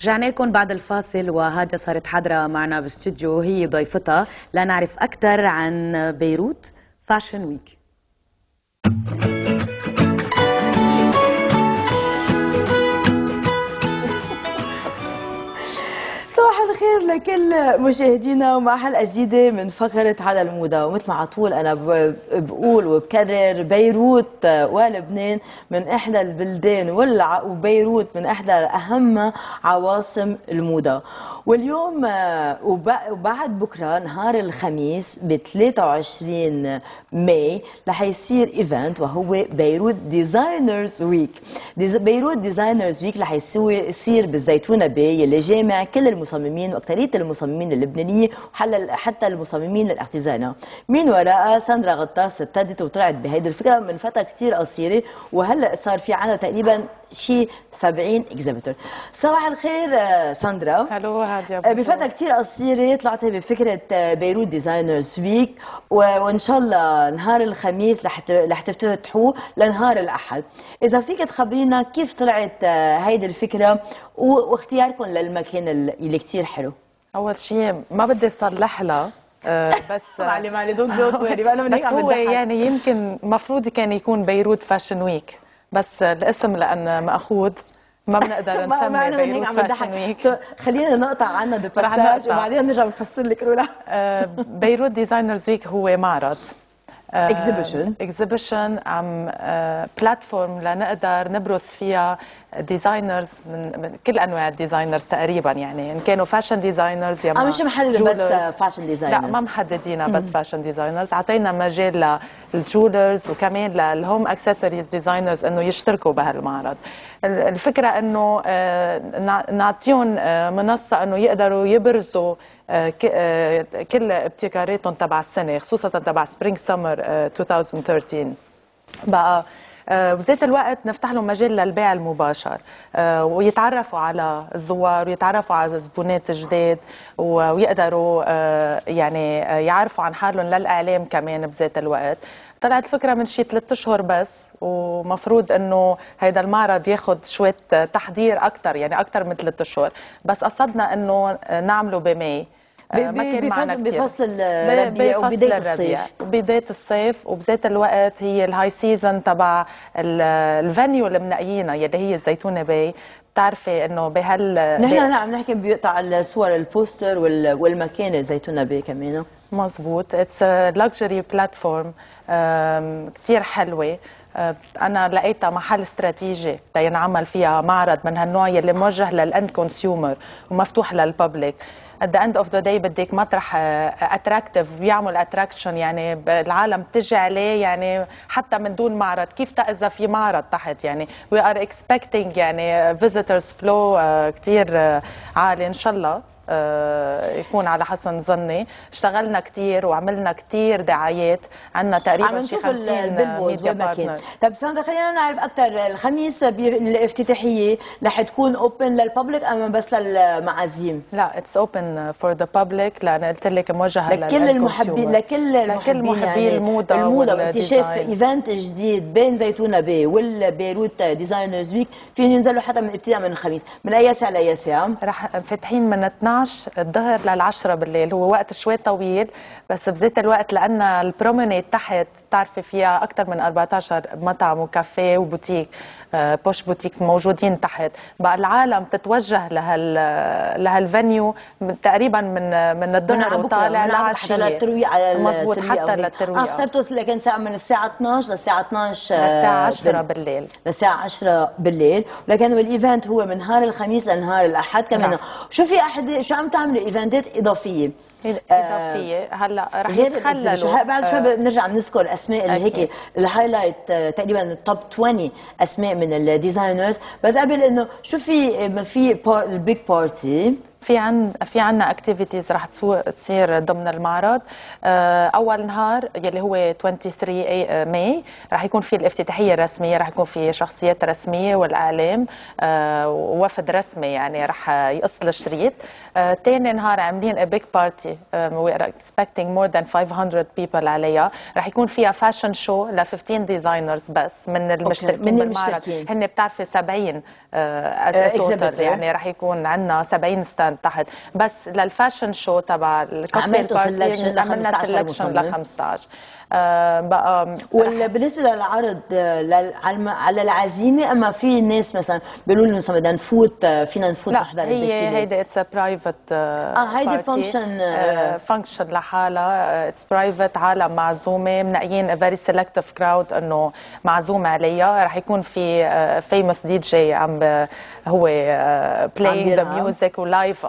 رجعنا لكم بعد الفاصل، وهاجة صارت حاضرة معنا بالاستوديو هي ضيفتها لنعرف أكثر عن بيروت فاشن ويك. صباح الخير لكل مشاهدينا ومع حلقة جديدة من فقرة على الموضة. ومثل ما على طول أنا بقول وبكرر، بيروت ولبنان من إحدى البلدان وبيروت من إحدى أهم عواصم الموضة. واليوم وبعد بكرة نهار الخميس ب 23 ماي رح يصير إيفنت وهو بيروت ديزاينرز ويك. بيروت ديزاينرز ويك رح يصير بالزيتونة باي اللي جامع كل المصممين واكثريه المصممين اللبنانيين وحتى المصممين الارتيزانا. من وراءها ساندرا غطاس ابتدت وطلعت بهيدي الفكره من فتره كثير قصيره، وهلا صار في عندها تقريبا شيء 70 اكزيبيتور. صباح الخير ساندرا. هلو هادية. بفتره كثير قصيره طلعتي بفكره بيروت ديزاينرز ويك، وان شاء الله نهار الخميس رح تفتحوه لنهار الاحد. اذا فيك تخبرينا كيف طلعت هيدي الفكره واختياركم للمكان اللي كثير حلو. اول شيء ما بدي صلح لها بس معلي دونت وري انا من هيك عم هو يعني يمكن المفروض كان يكون بيروت فاشن ويك، بس الاسم لان ماخوذ ما بنقدر نسمي بيروت فاشن ويك. خلينا نقطع عنها دو باساج وبعدين نرجع بنفسر لك رولا. بيروت ديزاينرز ويك هو معرض اكزيبيشن عم بلاتفورم لنقدر نبرز فيها ديزاينرز من كل انواع الديزاينرز تقريبا، يعني ان كانوا فاشن ديزاينرز يا مش محدد بس فاشن ديزاينرز. لا ما محددينها بس فاشن ديزاينرز، اعطينا مجال للجولرز وكمان للهوم اكسسوارز ديزاينرز انه يشتركوا بهالمعرض. الفكره انه نعطيهم منصه انه يقدروا يبرزوا كل ابتكاراتهم تبع السنه، خصوصا تبع سبرينج سمر 2013 بقى. بذات الوقت نفتح لهم مجال للبيع المباشر ويتعرفوا على الزوار ويتعرفوا على الزبونات جداد ويقدروا يعني يعرفوا عن حالهم للاعلام كمان بذات الوقت. طلعت الفكره من شي 3 اشهر بس، ومفروض انه هيدا المعرض ياخذ شويه تحضير اكثر، يعني اكثر من 3 اشهر، بس قصدنا انه نعمله بماي. ما كان معنا كتير بفصل الربيع وبداية الصيف. بداية الصيف وبذات الوقت هي الهاي سيزون تبع الفانيو اللي منقيينها يلي هي الزيتونة باي. بتعرفي انه نحن هلا عم نحكي بيقطع الصور البوستر والمكان الزيتونة باي كمان. مزبوط. اتس لكجري بلاتفورم كتير حلوة. أنا لقيتها محل استراتيجي لينعمل فيها معرض من هالنوع يلي موجه للأند كونسيومر ومفتوح للببليك. at the end of the day بدك مطرح اتراكتيف بيعمل اتراكشن، يعني العالم تجي عليه يعني حتى من دون معرض. كيف اذا في معرض تحت، يعني we are expecting يعني visitors flow كتير عالي ان شاء الله يكون على حسن ظني. اشتغلنا كتير وعملنا كتير دعايات، عندنا تقريبا شي 50 ميديا بارتنر. طيب ساندرا خلينا نعرف اكثر، الخميس الافتتاحيه رح تكون اوبن للببليك اما بس للمعازيم؟ لا اتس اوبن فور ذا ببليك، لان قلت لك موجهه لكل المحبين لكل محبين يعني الموضه واكتشاف ايفنت جديد بين زيتونة باي والبيروت ديزاينرز ويك. فين ينزلوا حتى من ابتداء من الخميس من اي ساعه لاي ساعه؟ رح فاتحين من 12 الظهر لل10 بالليل. هو وقت شوي طويل بس بذات الوقت لان البرومينيد تحت بتعرفي فيها اكثر من 14 مطعم وكافيه وبوتيك، بوش بوتيكس موجودين تحت. بقى العالم تتوجه لهالفنيو تقريبا من الظهر وطالع للعشيه للترويق على مزبوط حتى للترويق. اخرته لكن ساعه من الساعه 12 للساعه 12 للساعه 10 بالليل. للساعه 10 بالليل، ولكن الايفنت هو من نهار الخميس لنهار الاحد كمان. شو في احد شو عم تعملوا ايفنتات اضافيه؟ هلا رح يتخللوا بعد شوي بنرجع بنذكر اسماء اللي هيك الهايلايت تقريبا التوب 20 اسماء من الديزاينرز. بس قبل انه شو في البيج بارتي في عنا اكتيفيتيز رح تصير ضمن المعرض. اول نهار يلي هو 23 ماي رح يكون في الافتتاحيه الرسميه، رح يكون في شخصيات رسميه والاعلام ووفد رسمي يعني رح يقص الشريط. ثاني نهار عاملين a big party we are expecting more than 500 people عليها. رح يكون فيها فاشن شو ل 15 ديزاينرز بس من المشتركين بالمعرض. هن بتعرفي 70 توتال يعني رح يكون عندنا 70 ستاند تحت بس للفاشن شو تبع الكوكتيل بارتي. عملنا سelection ل 15. بقى بالنسبه للعرض على العزيمه، اما في ناس مثلا بيقولوا لنا مثلا بدنا نفوت، فينا نفوت نحضر الديفيلي؟ هيدي اتس برايفت هيدي فانكشن لحالها. اتس برايفت، عالم معزومه، منقيين فيري سيلكتيف كراود انه معزوم عليها. رح يكون في فيموس دي جي هو playing the music ولايف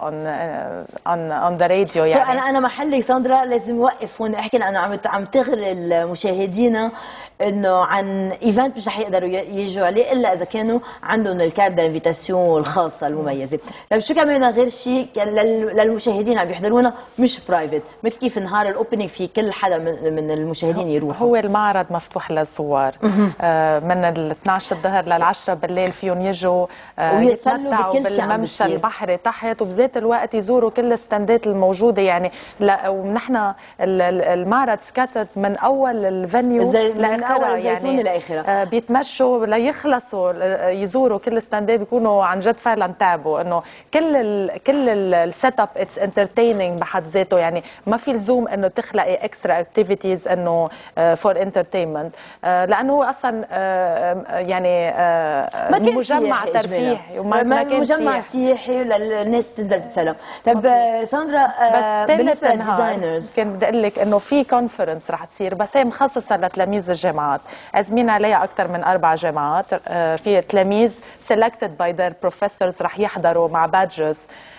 on the radio يعني. انا محلي ساندرا لازم اوقف هون احكي، لانه عم تغري المشاهدين انه عن ايفنت مش رح يقدروا يجوا عليه الا اذا كانوا عندهم الكارت انفيتاسيون الخاصه المميزه. طيب شو كمان غير شيء للمشاهدين عم يحضرونا مش برايفت، مثل كيف نهار الاوبننج في كل حدا من المشاهدين يروحوا؟ هو المعرض مفتوح للزوار من ال 12 الظهر لل 10 بالليل، فيهم يجوا يتمتعوا بالممشى البحري تحت، وبذات الوقت يزوروا كل الستاندات الموجوده يعني. ونحن المعرض سكتت من اول الفنيو لاخرها يعني بيتمشوا ليخلصوا يزوروا كل الستاندات، بيكونوا عن جد فعلا تعبوا. انه كل السيت اب اتس انترتيننج بحد ذاته يعني. ما في لزوم انه تخلقي اكسترا اكتيفيتيز انه فور انترتينمنت، لانه هو اصلا يعني مجمع ترفيهي مجمع سياحي للناس تنزل تتسلم. طيب ساندرا، بالنسبه للديزاينرز كنت بدي اقول لك انه في كونفرنس رح تصير بس هي مخصصه لتلاميذ الجامعات. عازمين عليها اكثر من 4 جامعات. في تلاميذ selected by their professors رح يحضروا مع بادجز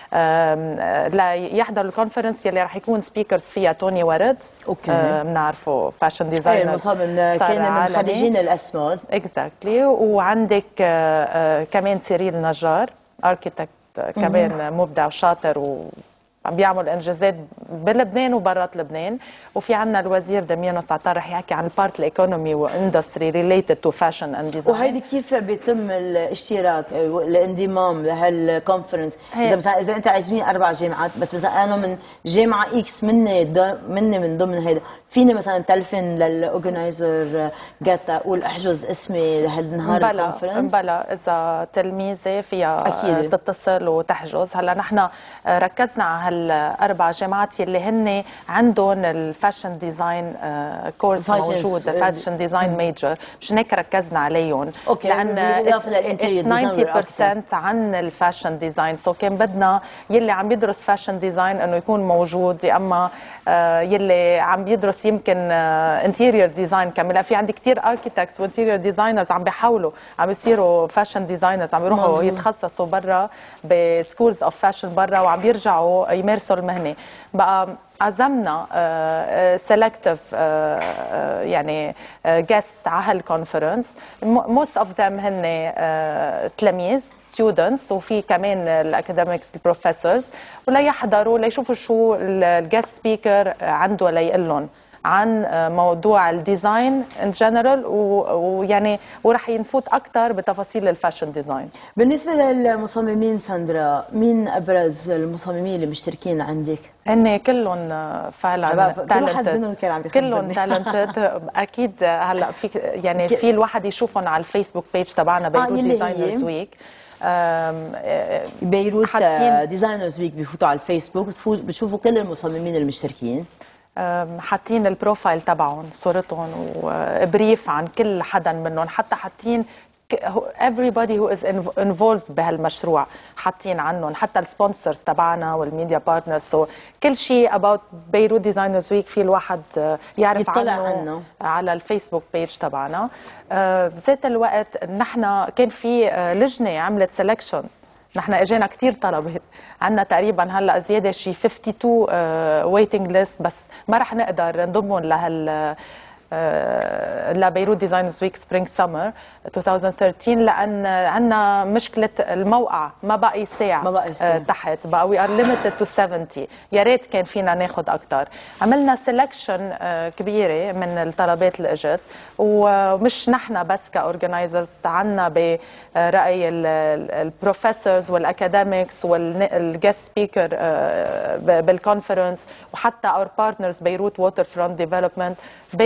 ليحضروا الكونفرنس يلي رح يكون سبيكرز فيها توني ورد، بنعرفه فاشن ديزاينر المصمم كان من خريجين الاسمود اكزاكتلي. وعندك كمان سيريل نجار اركيتكت كمان مبدع وشاطر عم بيعمل انجازات بلبنان وبرات لبنان. وفي عندنا الوزير دميانوس عطار رح يحكي عن البارت الايكونومي واندستري ريليتد تو فاشن اند ديزاين. وهيدي كيف بيتم الاشتراك الانضمام لهالكونفرنس؟ اذا انت عازمين 4 جامعات بس مثلا انا من جامعه اكس مني من ضمن هيدا، فيني مثلا تلفن للاورجنايزر جاتا اقول احجز اسمي لهالنهار الكونفرنس؟ بلا اذا تلميذه فيها تتصل وتحجز. هلا نحن ركزنا على هال4 جامعات يلي هن عندهم الفاشن ديزاين كورس موجود، فاشن ديزاين ميجر، مشان هيك ركزنا عليهم. لان 90% عن الفاشن ديزاين، سو كان بدنا يلي عم يدرس فاشن ديزاين انه يكون موجود، يا اما يلي عم بيدرس يمكن انتيريور ديزاين كمان. في عندي كثير اركيتكتس وانتيريور ديزاينرز عم بيحاولوا عم يصيروا فاشن ديزاينرز، عم يروحوا يتخصصوا برا بسكولز اوف فاشن برا وعم بيرجعوا يمارسوا المهنه. بقى عزمنا سيلكتيف يعني جيست على هالكونفرنس. موست اوف ذم هن تلاميذ ستودنتس، وفي كمان الاكاديميكس البروفيسورز، وليحضروا ليشوفوا شو الجيست سبيكر عنده ليقول لهم عن موضوع الديزاين ان جنرال، ويعني ورح ينفوت اكثر بتفاصيل الفاشن ديزاين. بالنسبه للمصممين ساندرا، مين ابرز المصممين اللي مشتركين عندك؟ هن كلهم فعلا تالنتد، كلهم تالنتد اكيد. هلا في يعني في الواحد يشوفهم على الفيسبوك بيج تبعنا بيروت ديزاينرز ويك. بيروت ديزاينرز ويك بفوتوا على الفيسبوك بتشوفوا كل المصممين المشتركين، حاطين البروفايل تبعهم صورتهم وبريف عن كل حدا منهم، حتى حاطين everybody who is involved بهالمشروع حاطين عنهم، حتى السبونسرز تبعنا والميديا بارتنرز. سو كل شيء about بيروت ديزاينرز ويك في الواحد يعرف عنه على الفيسبوك بيج تبعنا. بذات الوقت نحن كان في لجنه عملت سelection، نحن اجينا كثير طلبات، عندنا تقريبا هلا زياده شي 52 ويتنج ليست، بس ما رح نقدر نضمهم لبيروت ديزاينرز ويك سبرينج سمر 2013 لان عندنا مشكله الموقع ما بقى يساع تحت، بقى وي ار ليميتد تو 70. يا ريت كان فينا ناخذ اكثر. عملنا سelection كبيره من الطلبات اللي اجت، ومش نحن بس كاورجنايزرز، عنا براي البروفيسورز والاكاديميكس والجست سبيكر بالكونفرنس، وحتى اور بارتنرز بيروت ووتر فرونت ديفلوبمنت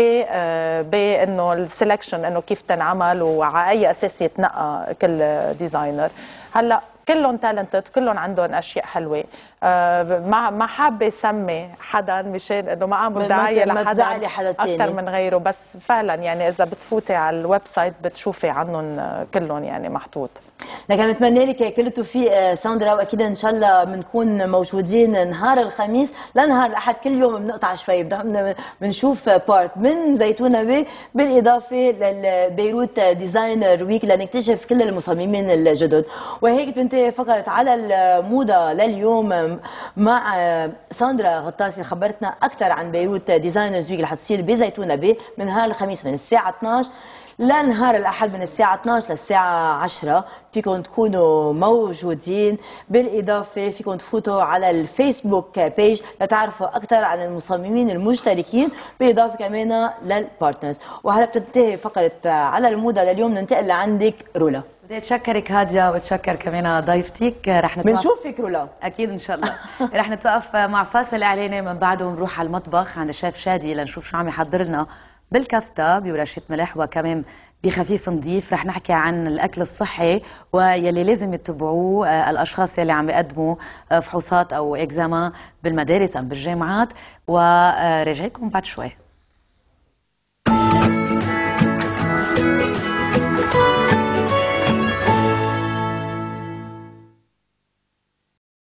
بانه السلكشن انه كيف تنعمل وعلى اي اساس يتنقى كل ديزاينر. هلا كلهم تالنتد، كلهم عندهم اشياء حلوه. ما حابه اسمي حدا مشان انه ما اعمل دعايه لحدا اكثر من غيره، بس فعلا يعني اذا بتفوتي على الويب سايت بتشوفي عنهم كلهم يعني محطوط. لكن بتمنى لك كل التوفيق ساندرا، واكيد ان شاء الله بنكون موجودين نهار الخميس لنهار الاحد، كل يوم بنقطع شوي بنشوف بارت من زيتونه بي، بالاضافه للبيروت ديزاينر ويك لنكتشف كل المصممين الجدد. وهيك بنتهي فقره على الموضه لليوم مع ساندرا غطاسي، خبرتنا اكثر عن بيروت ديزاينرز ويك اللي حتصير بزيتونه بي من نهار الخميس من الساعه 12 لنهار الأحد من الساعة 12 للساعة 10. فيكم تكونوا موجودين، بالإضافة فيكم تفوتوا على الفيسبوك بيج لتعرفوا أكثر عن المصممين المشتركين، بالإضافة كمان للبارتنرز. وهلا بتنتهي فقرة على الموضة لليوم، ننتقل لعندك رولا. بدي اتشكرك هادية واتشكر كمان ضيفتك. رح نتوقف بنشوفك رولا اكيد ان شاء الله. رح نتوقف مع فاصل اعلاني، من بعده بنروح على المطبخ عند الشيف شادي لنشوف شو عم يحضر لنا بالكفتة بورشة ملح وكمان بخفيف نظيف. رح نحكي عن الأكل الصحي ويلي لازم يتبعوه الأشخاص يلي عم يقدموا فحوصات أو إكزاما بالمدارس أم بالجامعات، وراجعكم بعد شوي.